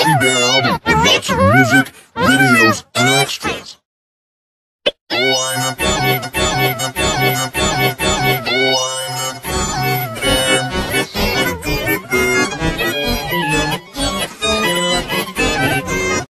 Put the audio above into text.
Gummy Bear album with lots of music, videos, and extras.